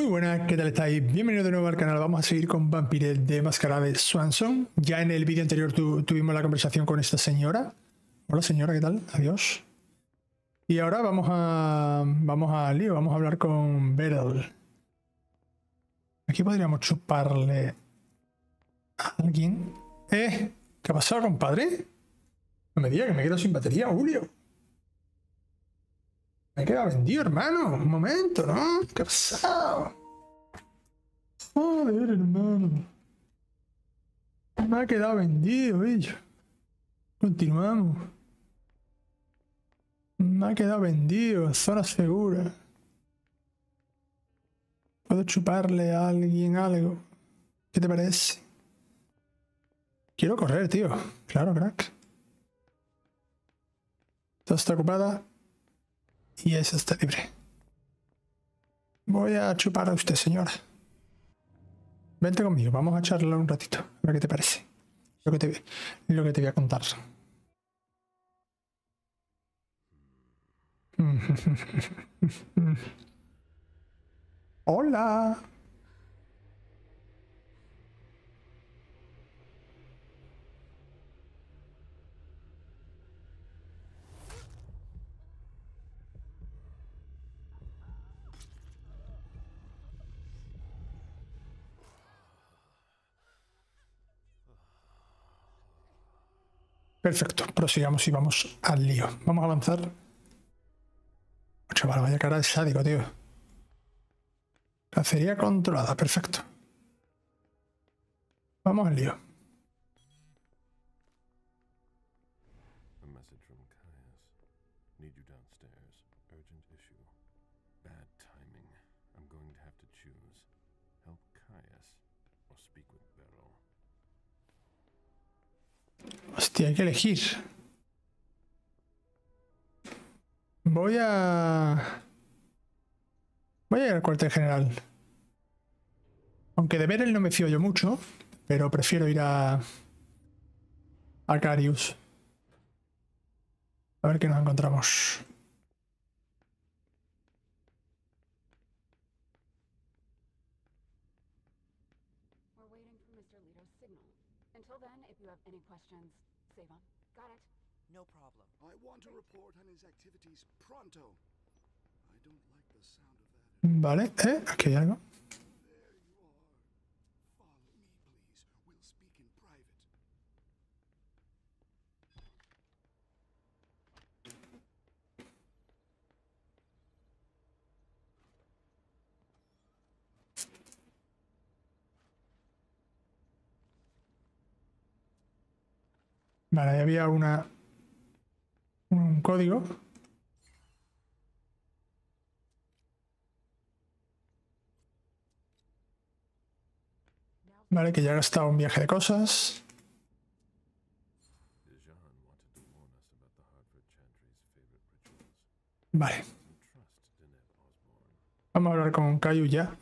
Muy buenas, ¿qué tal estáis? Bienvenidos de nuevo al canal. Vamos a seguir con Vampire de Masquerade Swanson. Ya en el vídeo anterior tuvimos la conversación con esta señora. Hola señora, ¿qué tal? Adiós. Y ahora vamos al lío, vamos a hablar con Beryl. Aquí podríamos chuparle a alguien. ¿Qué ha pasado, compadre? No me diga que me quedo sin batería, Julio. Me he quedado vendido, hermano. Un momento, ¿no? ¿Qué ha pasado? Joder, hermano. Me ha quedado vendido, ello. Continuamos. Me ha quedado vendido. Zona segura. ¿Puedo chuparle a alguien algo? ¿Qué te parece? Quiero correr, tío. Claro, crack. Esta está ocupada. Y esa está libre. Voy a chupar a usted, señora. Vente conmigo, vamos a charlar un ratito. A ver qué te parece. Lo que te voy a contar. Hola. Perfecto, prosigamos y vamos al lío. Vamos a avanzar. Oh, chaval, vaya cara de sádico, tío. Cacería controlada, perfecto. Vamos al lío. Hostia, hay que elegir. Voy a ir al cuartel general. Aunque de Beryl no me fío yo mucho, pero prefiero ir a Carius. A ver qué nos encontramos. No problem. I want to report on his activities pronto. I don't like the sound of that. Vale, aquí hay algo. There you are. Follow me, please. We'll speak in private. Vale, ahí había un código. Vale, que ya he gastado un viaje de cosas. Vale. Vamos a hablar con Caillou ya.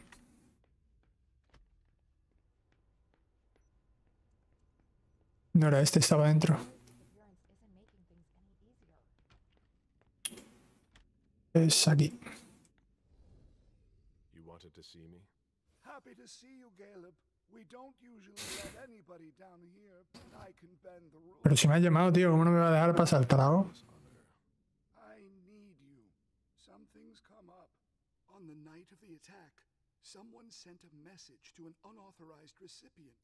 No era este, estaba dentro. Es aquí. You wanted to see me? Happy to see you, Caleb. We don't usually let anybody down here, but I can bend the rules. Pero si me has llamado, tío, ¿cómo no me va a dejar pasar el trago? I need you. Something's come up. On the night of the attack, someone sent a message to an unauthorized recipient.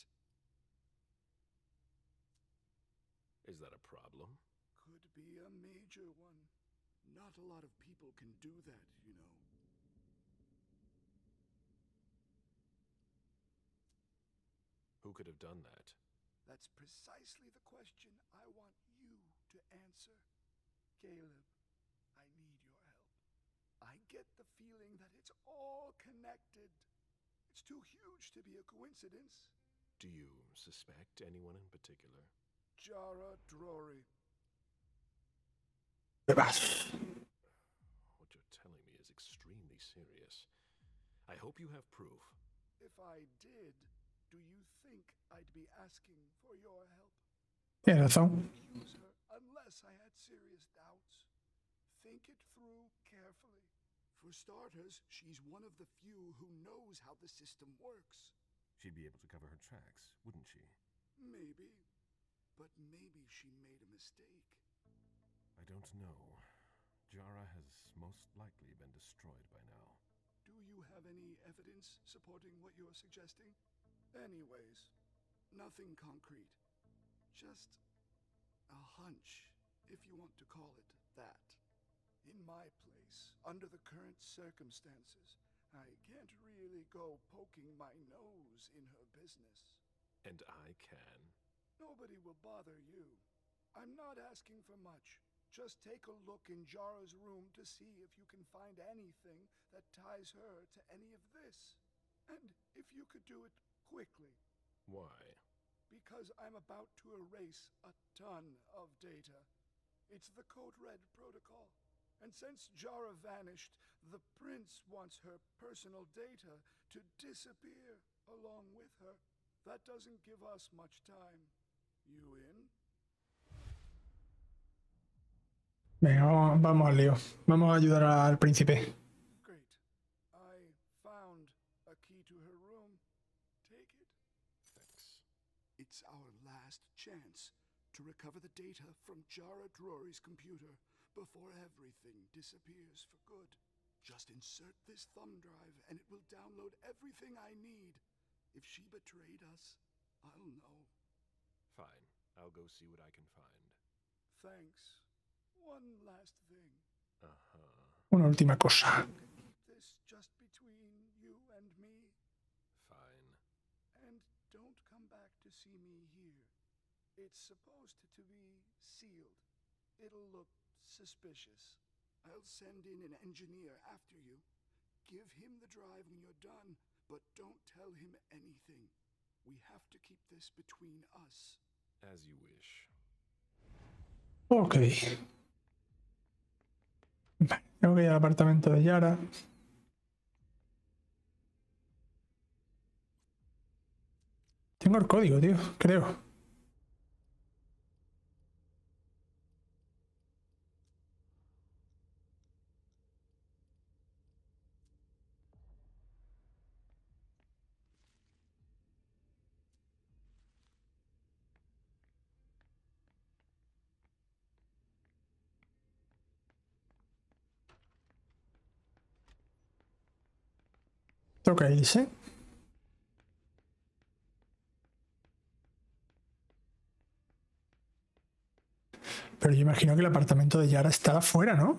Is that a problem? Could be a major one. Not a lot of people can do that, you know. Who could have done that? That's precisely the question I want you to answer. Caleb, I need your help. I get the feeling that it's all connected. It's too huge to be a coincidence. Do you suspect anyone in particular? Jara Drory. What you're telling me is extremely serious. I hope you have proof. If I did, do you think I'd be asking for your help? Tienes razón. Use her unless I had serious doubts. Think it through carefully. For starters, she's one of the few who knows how the system works. She'd be able to cover her tracks, wouldn't she? Maybe. But maybe she made a mistake. I don't know. Jara has most likely been destroyed by now. Do you have any evidence supporting what you're suggesting? Anyways, nothing concrete. Just a hunch, if you want to call it that. In my place, under the current circumstances, I can't really go poking my nose in her business. And I can. Nobody will bother you. I'm not asking for much. Just take a look in Jara's room to see if you can find anything that ties her to any of this. And if you could do it quickly. Why? Because I'm about to erase a ton of data. It's the Code Red protocol. And since Jara vanished, the Prince wants her personal data to disappear along with her. That doesn't give us much time. You in? Venga, vamos al lío. Vamos a ayudar al príncipe. Great. I found a key to her room. Take it. Thanks. It's our last chance to recover the data from Jara Drury's computer before everything disappears for good. Just insert this thumb drive and it will download everything I need. If she betrayed us, I'll know. Fine. I'll go see what I can find. Thanks. One last thing. Una última cosa. This just between you and me. Fine. And don't come back to see me here. It's supposed to be sealed. It'll look suspicious. I'll send in an engineer after you. Give him the drive when you're done, but don't tell him anything. We have to keep this between us. As you wish. Ok. Vale, tengo que ir al apartamento de Yara. Tengo el código, tío, creo. Toca irse. Pero yo imagino que el apartamento de Yara estará afuera, ¿no?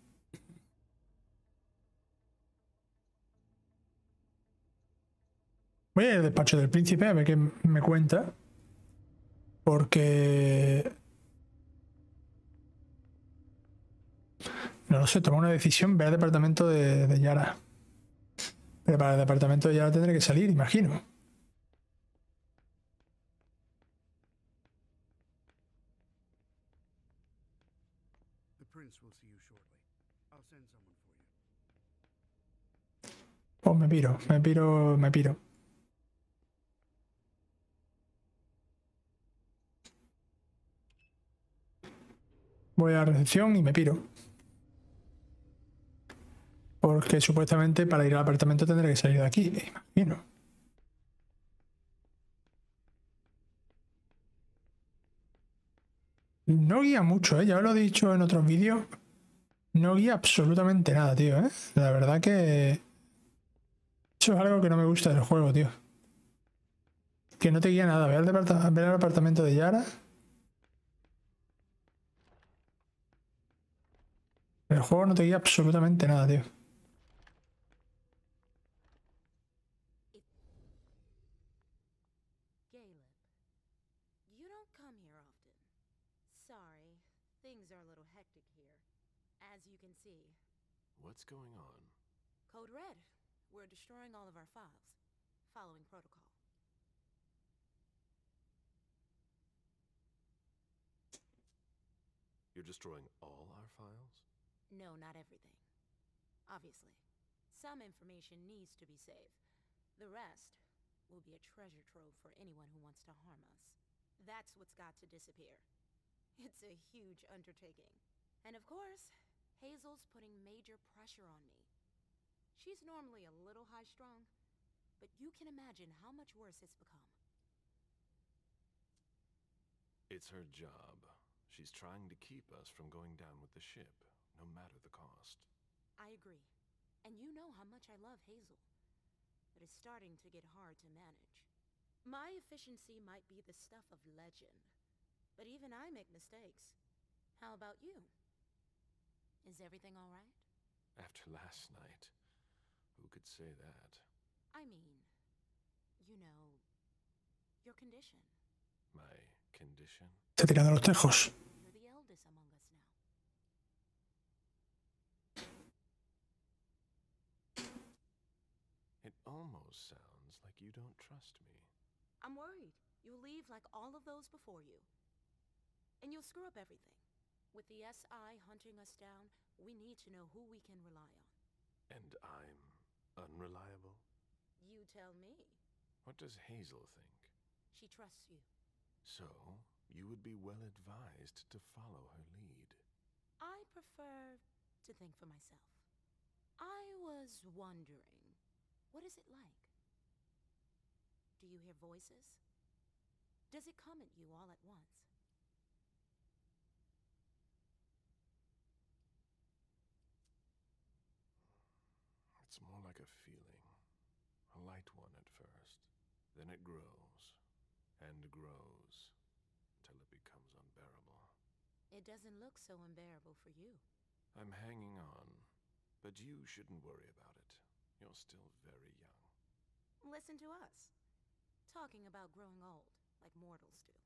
Voy a ir al despacho del príncipe a ver qué me cuenta. Porque... no lo sé, tomar una decisión, ver el departamento de Yara. Pero para el departamento de Yara tendré que salir, imagino. The Prince will see you shortly. I'll send someone for you. Pues me piro. Voy a la recepción y me piro. Porque supuestamente para ir al apartamento tendré que salir de aquí, imagino. No guía mucho, ¿eh? Ya os lo he dicho en otros vídeos. No guía absolutamente nada, tío, ¿eh? La verdad que... eso es algo que no me gusta del juego, tío. Que no te guía nada. Ve al apartamento de Yara. El juego no te guía absolutamente nada, tío. Caleb, you don't come here often. Sorry, things are a little hectic here, as you can see. What's going on? Code Red. We're destroying all of our files, following protocol. You're destroying all our files? No, not everything. Obviously. Some information needs to be saved. The rest will be a treasure trove for anyone who wants to harm us. That's what's got to disappear. It's a huge undertaking. And of course, Hazel's putting major pressure on me. She's normally a little high-strung, but you can imagine how much worse it's become. It's her job. She's trying to keep us from going down with the ship, no matter the cost. I agree. And you know how much I love Hazel. But it's starting to get hard to manage. My efficiency might be the stuff of legend, but even I make mistakes. How about you? Is everything all right? After last night, who could say that? I mean, you know, your condition. My condition? Está tirando los tejos. You're the eldest among us now. It almost sounds like you don't trust me. I'm worried. You'll leave like all of those before you. And you'll screw up everything. With the SI hunting us down, we need to know who we can rely on. And I'm unreliable? You tell me. What does Hazel think? She trusts you. So, you would be well advised to follow her lead. I prefer to think for myself. I was wondering, what is it like? Do you hear voices? Does it come at you all at once? It's more like a feeling. A light one at first. Then it grows and grows until it becomes unbearable. It doesn't look so unbearable for you. I'm hanging on, but you shouldn't worry about it. You're still very young. Listen to us. Talking about growing old, like mortals do.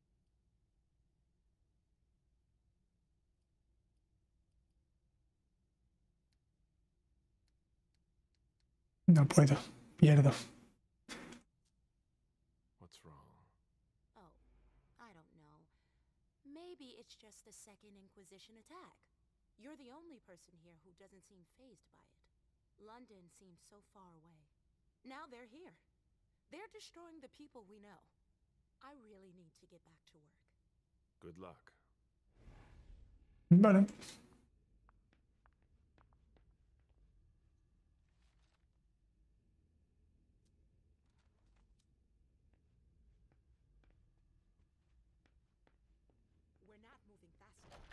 No puedo. Pierdo. What's wrong? Oh, I don't know. Maybe it's just the Second Inquisition attack. You're the only person here who doesn't seem fazed by it. London seems so far away. Now they're here. They're destroying the people we know. I really need to get back to work. Good luck. Vale. We're not moving fast enough.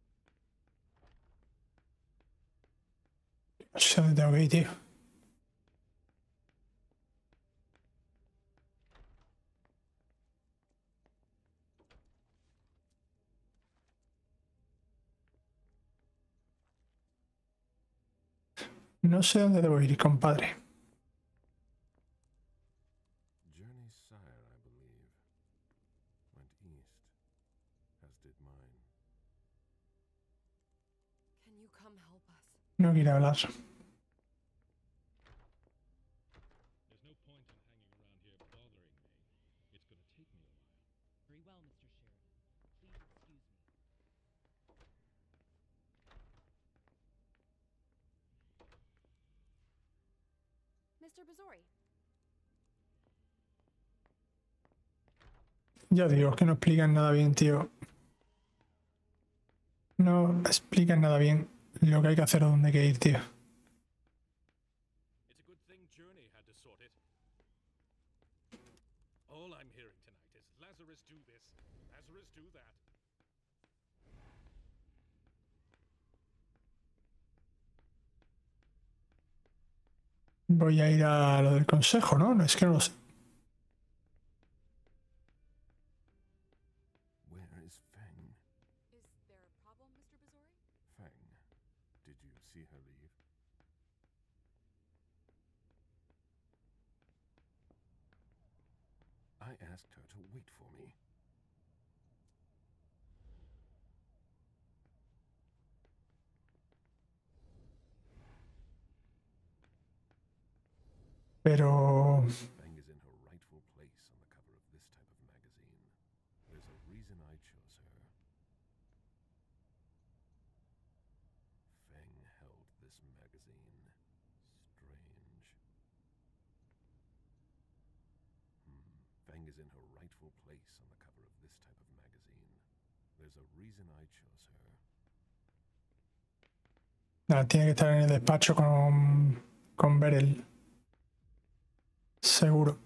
No sé dónde tengo que ir, tío. No sé dónde debo ir, compadre. Journey's sire, I believe, went east, as did mine. Can you come help us? No quiero hablar. There's no point in hanging around here bothering me. It's gonna take me a while. Very well, Mr. Sheridan. Please excuse me. Mr. Bazori, Ya digo, que no explican nada bien, tío. No explican nada bien lo que hay que hacer o dónde hay que ir, tío. It's a good thing Journey had to sort it. All I'm hearing tonight is Lazarus do this, Lazarus do that. Voy a ir a lo del consejo, ¿no? No, es que no lo sé. Where is Feng? is there a problem, Mr. Bazori? Feng, did you see her leave? I asked her to wait for me. Pero... Feng is in her rightful place on the cover of this type of magazine. There's a reason I chose her. Feng held this magazine. Strange. Feng is in her rightful place on the cover of this type of magazine. There's a reason I chose her. Nada, tiene que estar en el despacho con con Beryl. Seguro.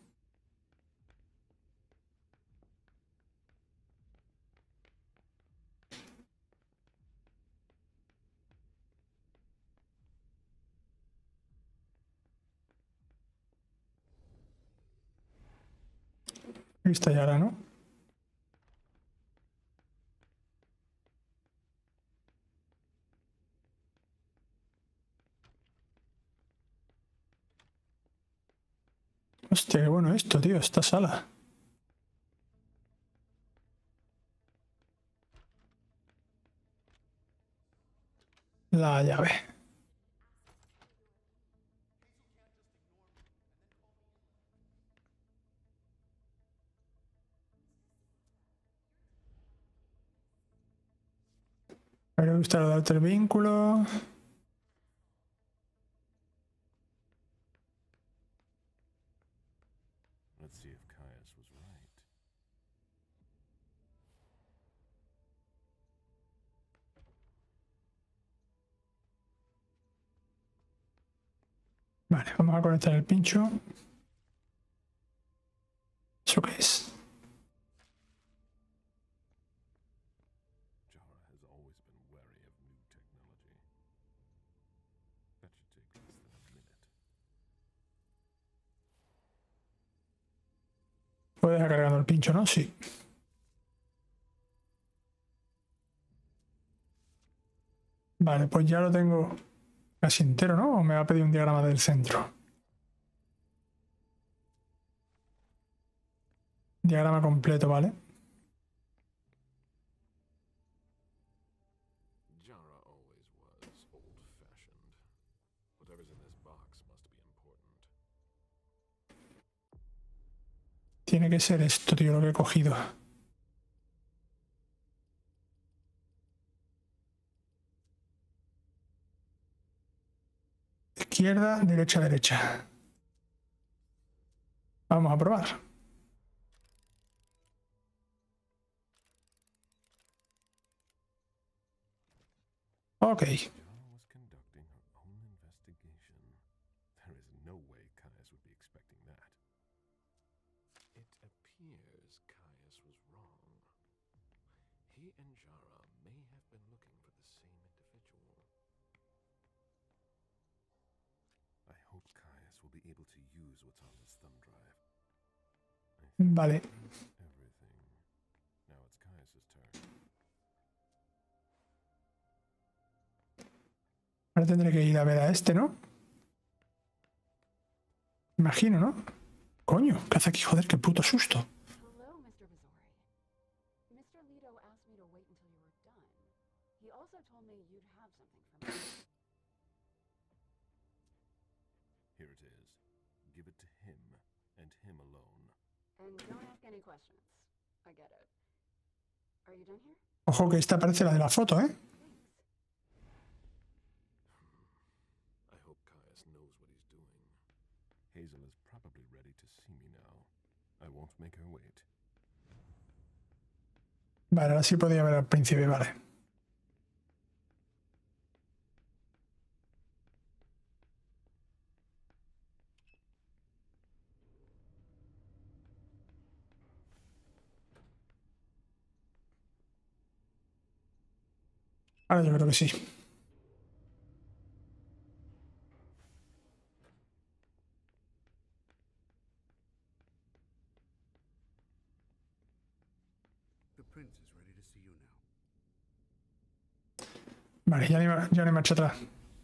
Aquí está Yara, ¿no? Hostia, qué bueno esto, tío, esta sala. La llave. Me gusta lo de alter vínculo. Let's see if Caius was right. Vale, vamos a conectar el pincho. ¿Eso qué es? Jara has always been wary of new technology. That should take less than a minute. Puedes dejar cargando el pincho, ¿no? Sí. Vale, pues ya lo tengo casi entero, ¿no? ¿O me va a pedir un diagrama del centro? Diagrama completo, ¿vale? Jara always was old-fashioned. Whatever's in this box must be important. Tiene que ser esto, tío, lo que he cogido. Izquierda, derecha, derecha. Vamos a probar. Ok. Jara was conducting her own investigation. There is no way Caius would be expecting that. It appears Caius was wrong. He and Jara may have been looking for the same individual. I hope Caius will be able to use what's on this thumb drive. Vale. Everything. Now it's Caius's turn. Ahora tendré que ir a ver a este, ¿no? Imagino, ¿no? Coño, ¿qué hace aquí? Joder, qué puto susto. Hello, Mr. Bizori. Mr. Leto asked me to wait until you were done. He also told me you'd have something for me. Here it is. Give it to him, and him alone. And don't ask any questions. I get it. Are you done here? Ojo que esta parece la de la foto, ¿eh? Thanks. I hope Caius knows what he's doing. Hazel is probably ready to see me now. I won't make her wait. Vale, ahora sí podía ver al príncipe, vale. Ahora yo creo que sí. The prince is ready to see you now. Vale, ya no hay marcha atrás.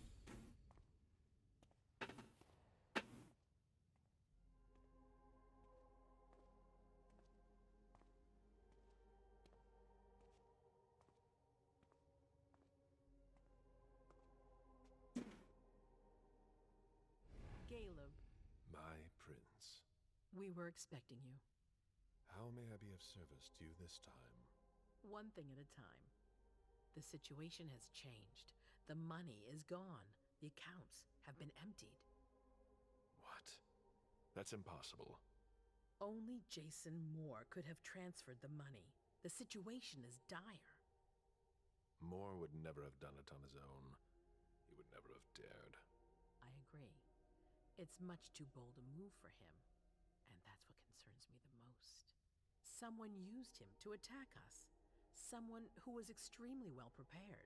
Caleb, My prince. we were expecting you. How may I be of service to you this time? One thing at a time. The situation has changed. The money is gone. The accounts have been emptied. What? That's impossible. Only Jason Moore could have transferred the money. The situation is dire. Moore would never have done it on his own. He would never have dared. I disagree. It's much too bold a move for him, and that's what concerns me the most. Someone used him to attack us. Someone who was extremely well prepared.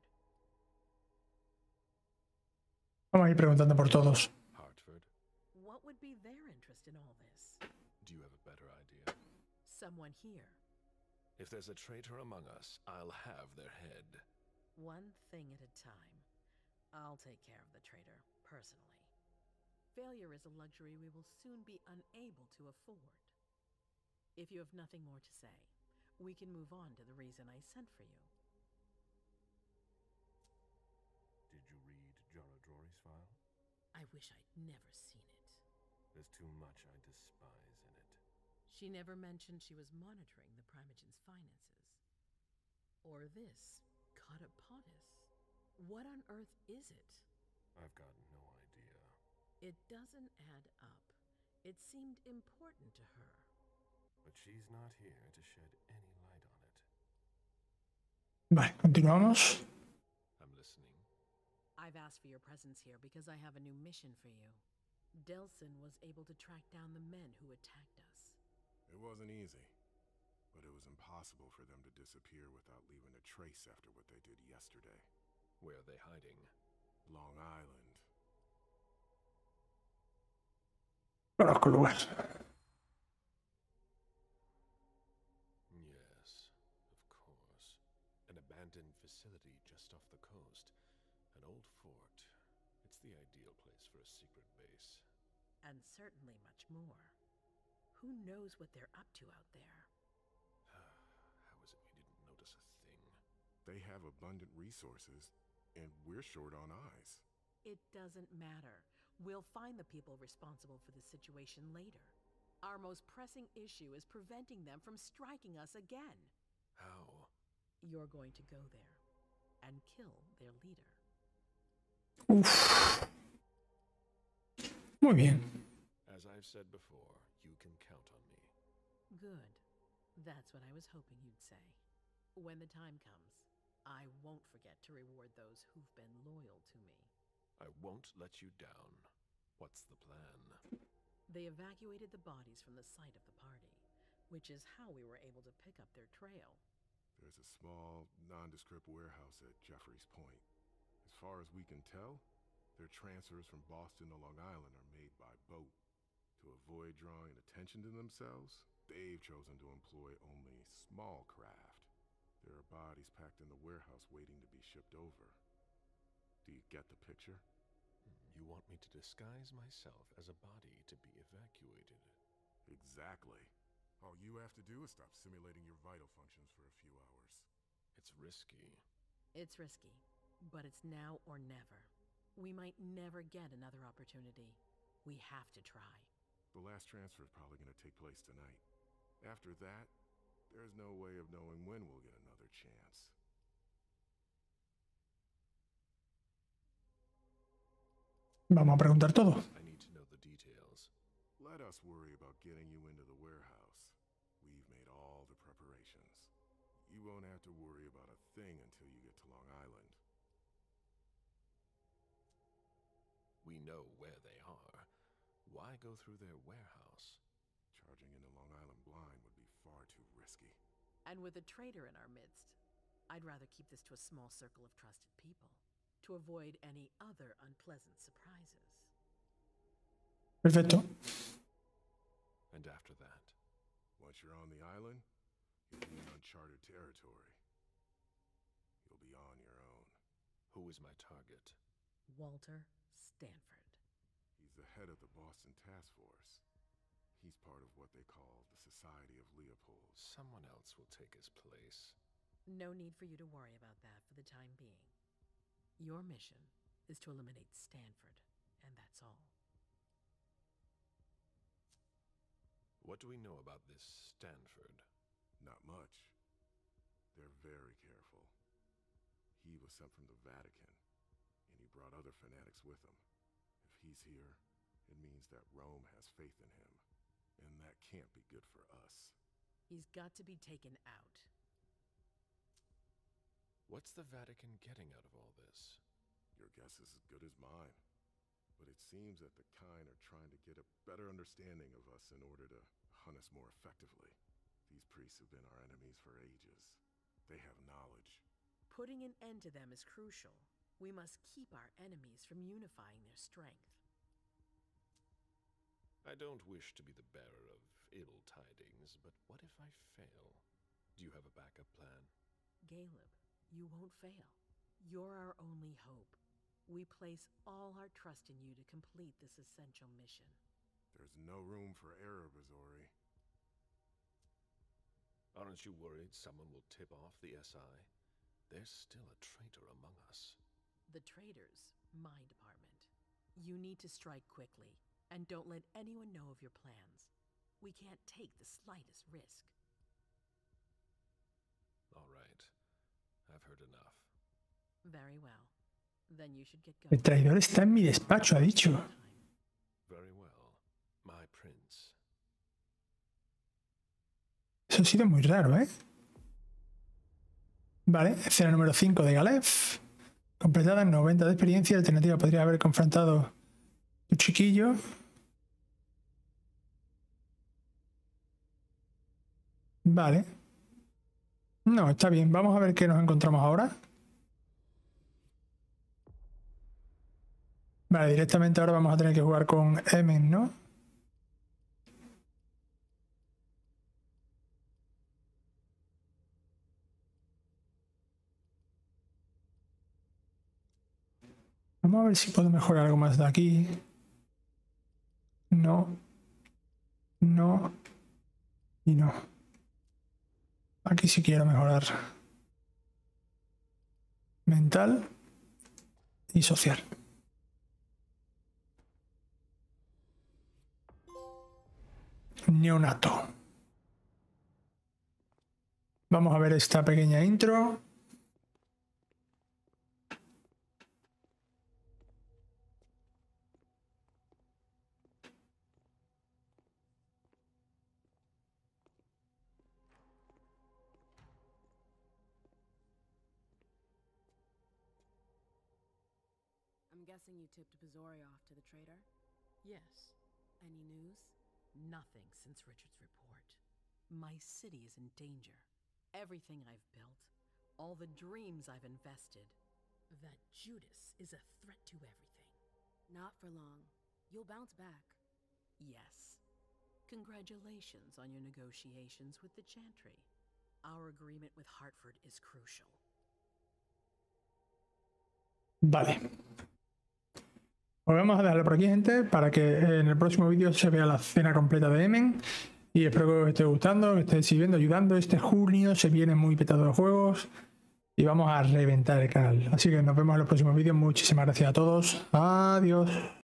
Vamos a ir preguntando por todos. Hartford, What would be their interest in all this? do you have a better idea? Someone here. If there's a traitor among us, I'll have their head. One thing at a time. I'll take care of the traitor, personally. Failure is a luxury we will soon be unable to afford. If you have nothing more to say, we can move on to the reason I sent for you. Did you read Jorodori's file? I wish I'd never seen it. There's too much I despise in it. She never mentioned she was monitoring the Primogen's finances. Or this, Catapotis. What on earth is it? I've got no idea. It doesn't add up. It seemed important to her. But she's not here to shed any light on it. Vale, continuamos. I'm listening. I've asked for your presence here because I have a new mission for you. Delsin was able to track down the men who attacked us. It wasn't easy, but it was impossible for them to disappear without leaving a trace after what they did yesterday. Where are they hiding? Long Island. Conozco el lugar. Yes, of course. An abandoned facility just off the coast. An old fort. It's the ideal place for a secret base. And certainly much more. Who knows what they're up to out there? How is it we didn't notice a thing? They have abundant resources, and we're short on eyes. It doesn't matter. We'll find the people responsible for the situation later. Our most pressing issue is preventing them from striking us again. How? You're going to go there and kill their leader. Uf. Muy bien. As I've said before, you can count on me. Good. That's what I was hoping you'd say. When the time comes, I won't forget to reward those who've been loyal to me. I won't let you down. What's the plan? They evacuated the bodies from the site of the party, which is how we were able to pick up their trail. There's a small, nondescript warehouse at Jeffrey's Point. As far as we can tell, their transfers from Boston to Long Island are made by boat. To avoid drawing attention to themselves, they've chosen to employ only small craft. There are bodies packed in the warehouse waiting to be shipped over. Do you get the picture? You want me to disguise myself as a body to be evacuated? Exactly. All you have to do is stop simulating your vital functions for a few hours. It's risky. It's risky, but it's now or never. We might never get another opportunity. We have to try. The last transfer is probably going to take place tonight. After that, there's no way of knowing when we'll get another chance. Vamos a preguntar todo. I need to know the details. Let us worry about getting you into the warehouse. We've made all the preparations. You won't have to worry about a thing until you get to Long Island. We know where they are. Why go through their warehouse? Charging into Long Island blind would be far too risky. And with a traitor in our midst, I'd rather keep this to a small circle of trusted people, to avoid any other unpleasant surprises. Perfecto. And after that? Once you're on the island, you'll be in uncharted territory. You'll be on your own. Who is my target? Walter Stanford. He's the head of the Boston Task Force. He's part of what they call the Society of Leopold. Someone else will take his place. No need for you to worry about that for the time being. Your mission is to eliminate Stanford, and that's all. What do we know about this Stanford? Not much. They're very careful. He was sent from the Vatican, and he brought other fanatics with him. If he's here, it means that Rome has faith in him, and that can't be good for us. He's got to be taken out. What's the Vatican getting out of all this? Your guess is as good as mine. but it seems that the kind are trying to get a better understanding of us in order to hunt us more effectively. These priests have been our enemies for ages. They have knowledge. Putting an end to them is crucial. We must keep our enemies from unifying their strength. I don't wish to be the bearer of ill tidings, but what if I fail? Do you have a backup plan? Caleb, you won't fail. You're our only hope. We place all our trust in you to complete this essential mission. There's no room for error, Bazori. Aren't you worried someone will tip off the SI? There's still a traitor among us. The traitors, my department. You need to strike quickly, and don't let anyone know of your plans. We can't take the slightest risk. All right. I've heard enough. Very well. Then you should get El going. traidor está en mi despacho, ha dicho. Very well. My prince. Eso ha sido muy raro, ¿eh? Vale, escena número 5 de Galef. Completada, 90 de experiencia. Alternativa, podría haber confrontado tu chiquillo. Vale. No, está bien. Vamos a ver qué nos encontramos ahora. Vale, directamente ahora vamos a tener que jugar con Emin, ¿no? Vamos a ver si puedo mejorar algo más de aquí. No. No. Y no. Aquí sí quiero mejorar. Mental y social. Neonato. Vamos a ver esta pequeña intro. I'm guessing you tipped Bazori off to the traitor? Yes. Any news? Nothing since Richard's report. My city is in danger. Everything I've built, all the dreams I've invested. That Judas is a threat to everything. Not for long. You'll bounce back. Yes. Congratulations on your negotiations with the Chantry. Our agreement with Hartford is crucial. Vale. Pues vamos a dejarlo por aquí, gente, para que en el próximo vídeo se vea la cena completa de Emen. Y espero que os esté gustando, que estéis siguiendo, ayudando. Este junio se viene muy petado de juegos y vamos a reventar el canal. Así que nos vemos en los próximos vídeos. Muchísimas gracias a todos. Adiós.